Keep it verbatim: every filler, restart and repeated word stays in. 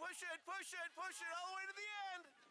push it, push it, push it all the way to the end.